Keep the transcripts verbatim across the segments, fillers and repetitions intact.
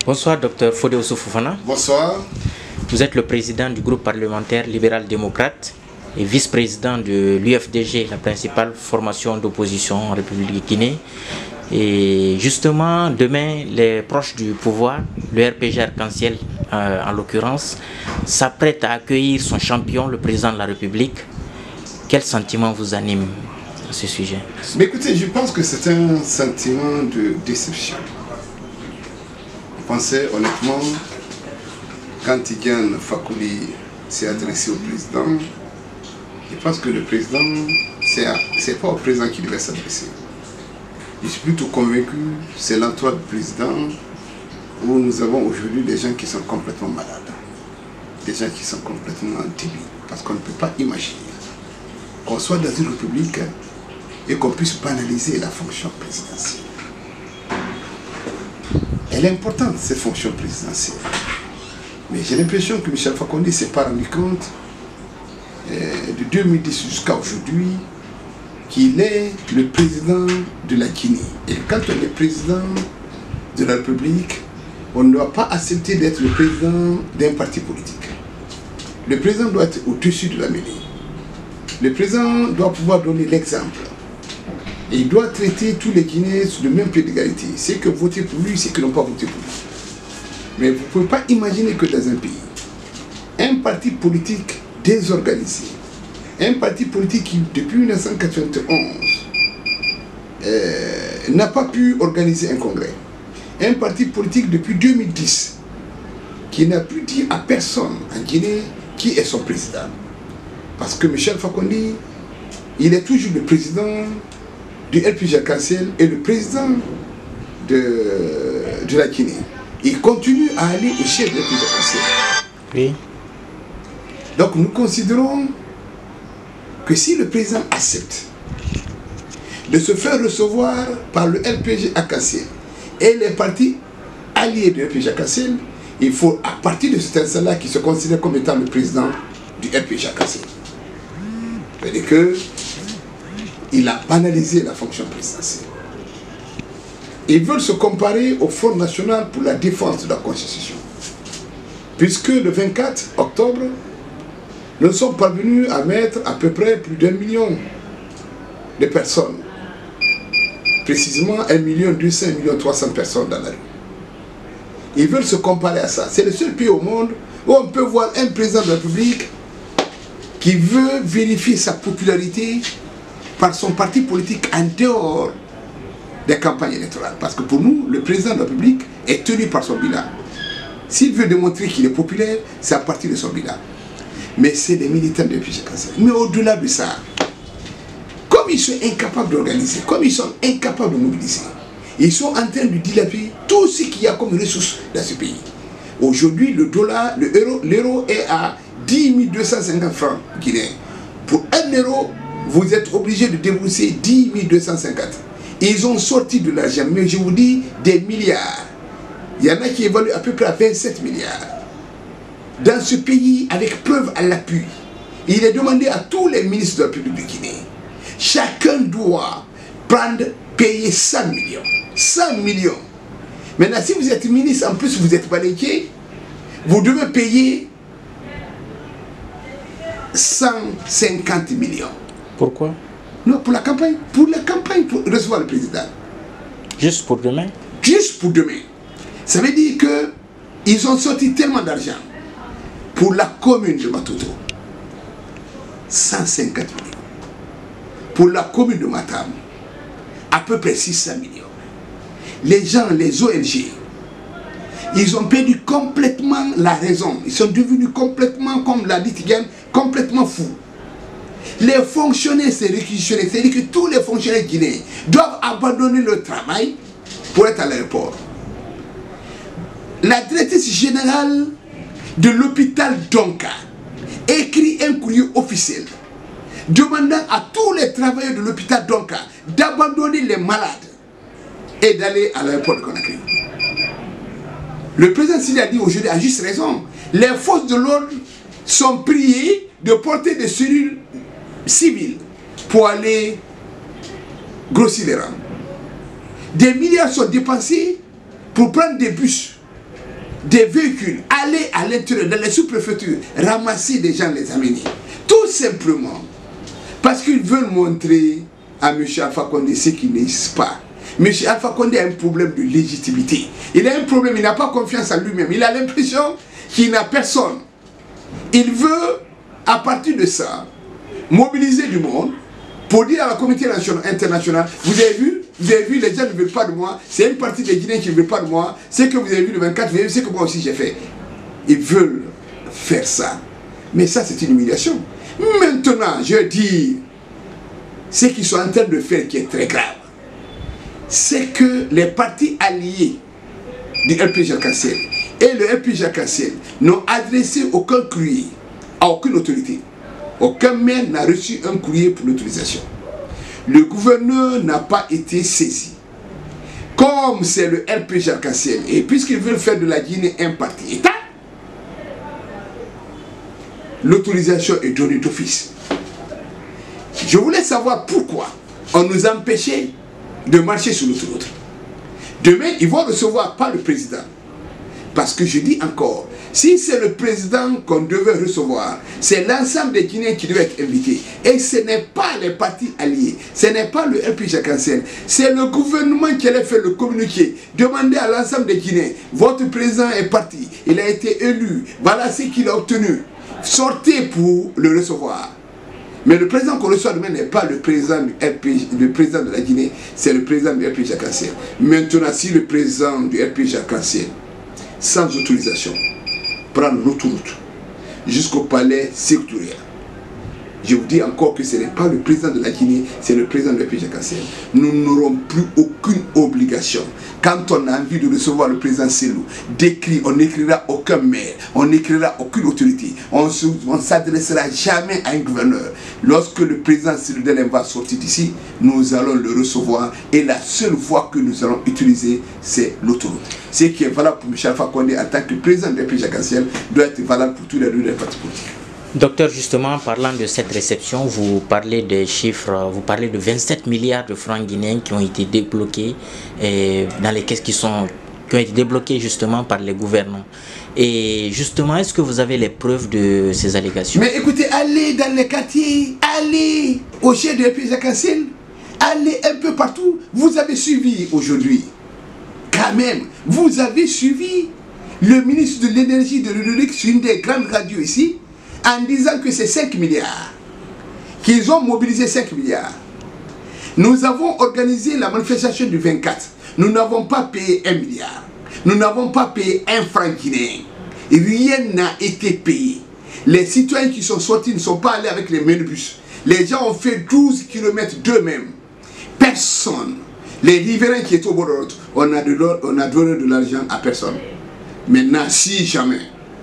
Bonsoir, docteur Fodé Ousou Fofana. Bonsoir. Vous êtes le président du groupe parlementaire libéral-démocrate et vice-président de l'U F D G, la principale formation d'opposition en République de Guinée. Et justement, demain, les proches du pouvoir, le R P G Arc-en-Ciel euh, en l'occurrence, s'apprête à accueillir son champion, le président de la République. Quel sentiment vous anime à ce sujet? Mais écoutez, je pense que c'est un sentiment de déception. Je pensais honnêtement, quand Tidiane Fakoly s'est adressé au président, je pense que le président, c'est pas au président qui devait s'adresser. Je suis plutôt convaincu que c'est l'entourage du président où nous avons aujourd'hui des gens qui sont complètement malades, des gens qui sont complètement débiles, parce qu'on ne peut pas imaginer qu'on soit dans une république et qu'on puisse banaliser la fonction présidentielle. Elle est importante, cette fonction présidentielle. Mais j'ai l'impression que Michel Fakonde ne s'est pas rendu compte euh, de deux mille dix jusqu'à aujourd'hui qu'il est le président de la Guinée. Et quand on est président de la République, on ne doit pas accepter d'être le président d'un parti politique. Le président doit être au-dessus de la mêlée. Le président doit pouvoir donner l'exemple. Et il doit traiter tous les Guinéens sur le même pied d'égalité. C'est que voter pour lui, c'est que n'ont pas voté pour lui. Mais vous ne pouvez pas imaginer que dans un pays, un parti politique désorganisé, un parti politique qui, depuis mille neuf cent quatre-vingt-onze, euh, n'a pas pu organiser un congrès, un parti politique depuis deux mille dix, qui n'a pu dire à personne en Guinée qui est son président. Parce que Michel Fakonde, il est toujours le président du R P G Arc-en-Ciel et le président de, de la Guinée. Il continue à aller au chef de R P G Arc-en-Ciel. Oui. Donc nous considérons que si le président accepte de se faire recevoir par le R P G Arc-en-Ciel et les partis alliés du R P G Arc-en-Ciel, il faut à partir de cet instant-là qu'il se considère comme étant le président du R P G Arc-en-Ciel. C'est-à-dire que il a banalisé la fonction présidentielle. Ils veulent se comparer au Front National pour la défense de la Constitution. Puisque le vingt-quatre octobre, nous sommes parvenus à mettre à peu près plus d'un million de personnes. Précisément un million deux cents, un million trois cents personnes dans la rue. Ils veulent se comparer à ça. C'est le seul pays au monde où on peut voir un président de la République qui veut vérifier sa popularité par son parti politique en dehors des campagnes électorales. Parce que pour nous, le président de la République est tenu par son bilan. S'il veut démontrer qu'il est populaire, c'est à partir de son bilan. Mais c'est les militants de R P G Arc-en-Ciel. Mais au-delà de ça, comme ils sont incapables d'organiser, comme ils sont incapables de mobiliser, ils sont en train de dilapider tout ce qu'il y a comme ressources dans ce pays. Aujourd'hui, le dollar, le euro, l'euro est à dix mille deux cent cinquante francs guinéens. Pour un euro, vous êtes obligé de débourser dix mille deux cent cinquante. Ils ont sorti de l'argent, mais je vous dis des milliards. Il y en a qui évaluent à peu près à vingt-sept milliards. Dans ce pays, avec preuve à l'appui, il est demandé à tous les ministres de la République de Guinée. Chacun doit prendre, payer cent millions. cent millions. Maintenant, si vous êtes ministre, en plus vous êtes balayé, vous devez payer cent cinquante millions. Pourquoi? Non, pour la campagne. Pour la campagne, pour recevoir le président. Juste pour demain? Juste pour demain. Ça veut dire que ils ont sorti tellement d'argent pour la commune de Matoto. cent cinquante millions. Pour la commune de Matam, à peu près six cents millions. Les gens, les O N G, ils ont perdu complètement la raison. Ils sont devenus complètement, comme l'a dit Tidiane, complètement fous. Les fonctionnaires s'est réquisitionné, c'est-à-dire que tous les fonctionnaires guinéens doivent abandonner leur travail pour être à l'aéroport. La directrice générale de l'hôpital Donka écrit un courrier officiel demandant à tous les travailleurs de l'hôpital Donka d'abandonner les malades et d'aller à l'aéroport de Conakry. Le président Sili a dit aujourd'hui à juste raison, les forces de l'ordre sont priées de porter des cellules civiles pour aller grossir les rangs. Des milliards sont dépensés pour prendre des bus des véhicules, aller à l'intérieur, dans les sous-préfectures, ramasser des gens, les amener. Tout simplement parce qu'ils veulent montrer à M. Alpha Condé ce qui n'est pas. M. Alpha Condé a un problème de légitimité. Il a un problème, il n'a pas confiance en lui-même. Il a l'impression qu'il n'a personne. Il veut, à partir de ça, mobiliser du monde pour dire à la communauté internationale, vous avez vu, vous avez vu, les gens ne veulent pas de moi, c'est une partie des Guinéens qui ne veulent pas de moi, c'est que vous avez vu le vingt-quatre, vous avez vu ce que moi aussi j'ai fait. Ils veulent faire ça. Mais ça, c'est une humiliation. Maintenant, je dis, ce qu'ils sont en train de faire qui est très grave, c'est que les partis alliés du R P G Arc-en-Ciel et le R P G Arc-en-Ciel n'ont adressé aucun courrier à aucune autorité. Aucun maire n'a reçu un courrier pour l'autorisation. Le gouverneur n'a pas été saisi. Comme c'est le R P G Arc-en-Ciel, et puisqu'ils veulent faire de la Guinée un parti État, l'autorisation est donnée d'office. Je voulais savoir pourquoi on nous empêchait de marcher sur l'autoroute. Demain, ils vont recevoir pas le président. Parce que je dis encore, si c'est le président qu'on devait recevoir, c'est l'ensemble des Guinéens qui devaient être invités. Et ce n'est pas les partis alliés, ce n'est pas le R P G Arc-en-Ciel, c'est le gouvernement qui allait faire le communiqué. Demandez à l'ensemble des Guinéens, votre président est parti, il a été élu, voilà ce qu'il a obtenu. Sortez pour le recevoir. Mais le président qu'on reçoit demain n'est pas le président du R P G, le président de la Guinée, c'est le président du R P G Arc-en-Ciel. Maintenant, si le président du R P G Arc-en-Ciel, sans autorisation, prend l'autoroute jusqu'au palais sectoriel, je vous dis encore que ce n'est pas le président de la Guinée, c'est le président du R P G Arc-en-Ciel. Nous n'aurons plus aucune obligation. Quand on a envie de recevoir le président Cellou, d'écrire, on n'écrira aucun maire, on n'écrira aucune autorité, on ne s'adressera jamais à un gouverneur. Lorsque le président Cellou Dalein va sortir d'ici, nous allons le recevoir et la seule voie que nous allons utiliser, c'est l'autoroute. Ce qui est valable pour M. Alpha Condé en tant que président du R P G Arc-en-Ciel doit être valable pour tous les deux partis politiques. Docteur, justement, parlant de cette réception, vous parlez des chiffres, vous parlez de vingt-sept milliards de francs guinéens qui ont été débloqués et dans les caisses qui, sont, qui ont été débloqués justement par les gouvernants. Et justement, est-ce que vous avez les preuves de ces allégations? Mais écoutez, allez dans les quartiers, allez au chef de R P G Arc-en-Ciel, allez un peu partout. Vous avez suivi aujourd'hui, quand même, vous avez suivi le ministre de l'énergie de l'Unique sur une des grandes radios ici, en disant que c'est cinq milliards, qu'ils ont mobilisé cinq milliards. Nous avons organisé la manifestation du vingt-quatre. Nous n'avons pas payé un milliard. Nous n'avons pas payé un franc guinéen. Rien n'a été payé. Les citoyens qui sont sortis ne sont pas allés avec les minibus. Les gens ont fait douze kilomètres d'eux-mêmes. Personne. Les riverains qui étaient au bord de la route, on a, de on a donné de l'argent à personne. Maintenant, si jamais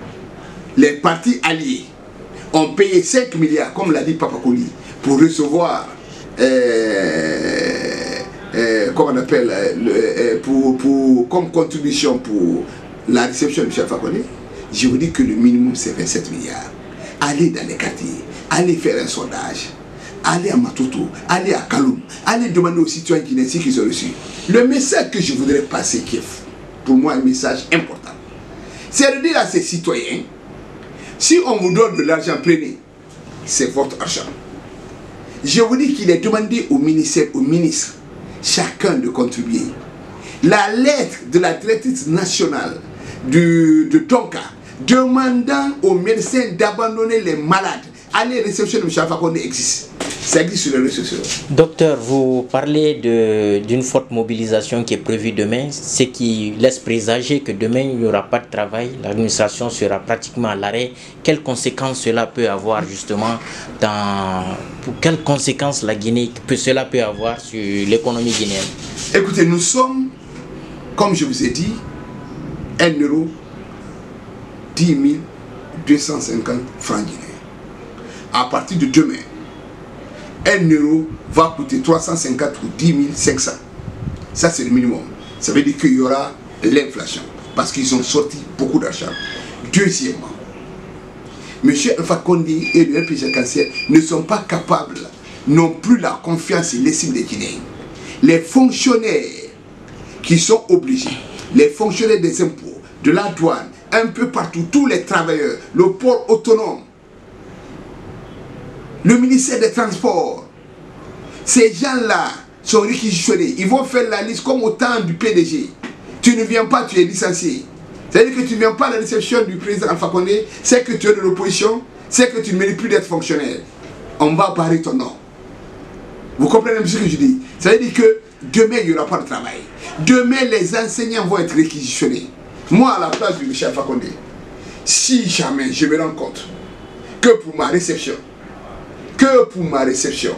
les partis alliés ont payé cinq milliards, comme l'a dit Papa Koli, pour recevoir, euh, euh, comment on appelle, euh, pour, pour, comme contribution pour la réception de M. Alpha Condé, je vous dis que le minimum c'est vingt-sept milliards. Allez dans les quartiers, allez faire un sondage, allez à Matoto, allez à Kaloum, allez demander aux citoyens guinéens ce qu'ils ont reçu. Le message que je voudrais passer, qui est pour moi un message important, c'est de dire à ces citoyens, si on vous donne de l'argent, prenez, c'est votre argent. Je vous dis qu'il est demandé au ministère, au ministre, chacun de contribuer. La lettre de la directrice nationale du, de Tonka, demandant aux médecins d'abandonner les malades, aller réception de M. Alpha Condé existe. Ça existe sur les réseaux sociaux. Docteur, vous parlez d'une forte mobilisation qui est prévue demain, ce qui laisse présager que demain il n'y aura pas de travail, l'administration sera pratiquement à l'arrêt. Quelles conséquences cela peut avoir justement dans... Quelles conséquences la Guinée, que cela peut avoir sur l'économie guinéenne? Écoutez, nous sommes, comme je vous ai dit, un euro, dix mille deux cent cinquante francs guinéens. À partir de demain, un euro va coûter trois cent cinquante ou dix mille cinq cents. Ça, c'est le minimum. Ça veut dire qu'il y aura l'inflation. Parce qu'ils ont sorti beaucoup d'argent. Deuxièmement, M. Alpha Condé et le R P G Arc-en-Ciel ne sont pas capables, n'ont plus la confiance et l'estime des Guinéens. Les fonctionnaires qui sont obligés, les fonctionnaires des impôts, de la douane, un peu partout, tous les travailleurs, le port autonome, le ministère des Transports, ces gens-là sont réquisitionnés. Ils vont faire la liste comme au temps du P D G. Tu ne viens pas, tu es licencié. C'est-à-dire que tu ne viens pas à la réception du président Alpha Condé, c'est que tu es de l'opposition, c'est que tu ne mérites plus d'être fonctionnaire. On va barrer ton nom. Vous comprenez ce que je dis? Ça veut dire que demain, il n'y aura pas de travail. Demain, les enseignants vont être réquisitionnés. Moi, à la place de Michel Alpha Condé, si jamais je me rends compte que pour ma réception, que pour ma réception,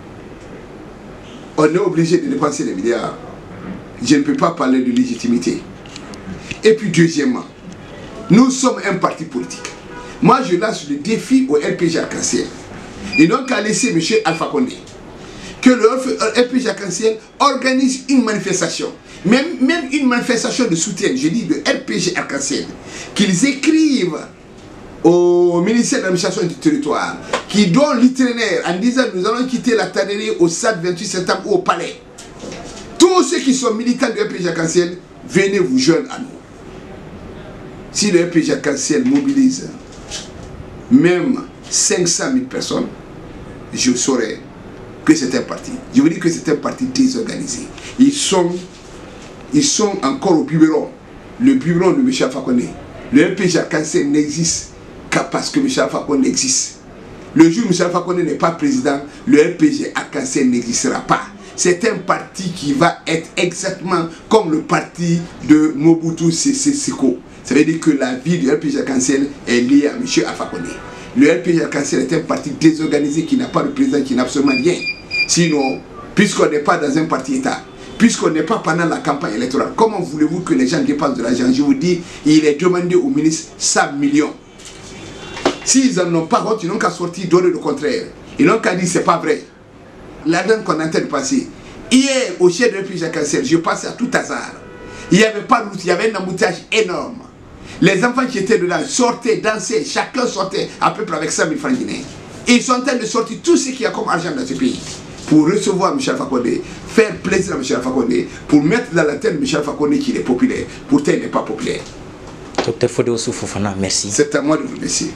on est obligé de dépenser des milliards, je ne peux pas parler de légitimité. Et puis deuxièmement, nous sommes un parti politique. Moi, je lance le défi au R P G Arc-en-Ciel. Ils n'ont qu'à laisser M. Alpha Condé que le R P G Arc-en-Ciel organise une manifestation, même, même une manifestation de soutien, je dis de R P G Arc-en-Ciel, qu'ils écrivent au ministère de l'administration du territoire, qui donne l'itinéraire en disant nous allons quitter la tannerie au stade vingt-huit septembre ou au palais. Tous ceux qui sont militants du R P G Arc-en-Ciel, venez vous joindre à nous. Si le R P G Arc-en-Ciel mobilise même cinq cent mille personnes, je saurais que c'est un parti. Je vous dis que c'est un parti désorganisé. Ils sont, ils sont encore au biberon. Le biberon de M. Alpha Condé. Le R P G Arc-en-Ciel n'existe qu'à parce que M. Alpha Condé existe. Le jour où M. Alpha Condé n'est pas président, le R P G Arc-en-Ciel n'existera pas. C'est un parti qui va être exactement comme le parti de Mobutu Sese Seko. Ça veut dire que la vie du R P G Arc-en-Ciel est liée à M. Alpha Condé. Le R P G Arc-en-Ciel est un parti désorganisé qui n'a pas de président, qui n'a absolument rien. Sinon, puisqu'on n'est pas dans un parti État, puisqu'on n'est pas pendant la campagne électorale, comment voulez-vous que les gens dépensent de l'argent? Je vous dis, il est demandé au ministre cent millions. S'ils n'en ont pas honte, ils n'ont qu'à sortir donner le contraire. Ils n'ont qu'à dire c'est pas vrai. L'argent qu'on est en train de passer. Hier, au chef de R P G Arc-en-Ciel, je passais à tout hasard. Il n'y avait pas de route, il y avait un embouteillage énorme. Les enfants qui étaient dedans sortaient, dansaient, chacun sortait à peu près avec cent mille francs guinéens. Et ils sont en train de sortir tout ce qu'il y a comme argent dans ce pays pour recevoir M. Alpha Condé, faire plaisir à M. Alpha Condé, pour mettre dans la tête de M. Alpha Condé qu'il est populaire. Pourtant, il n'est pas populaire. Docteur Fodé Oussouf Fofana, merci. C'est à moi de vous remercier.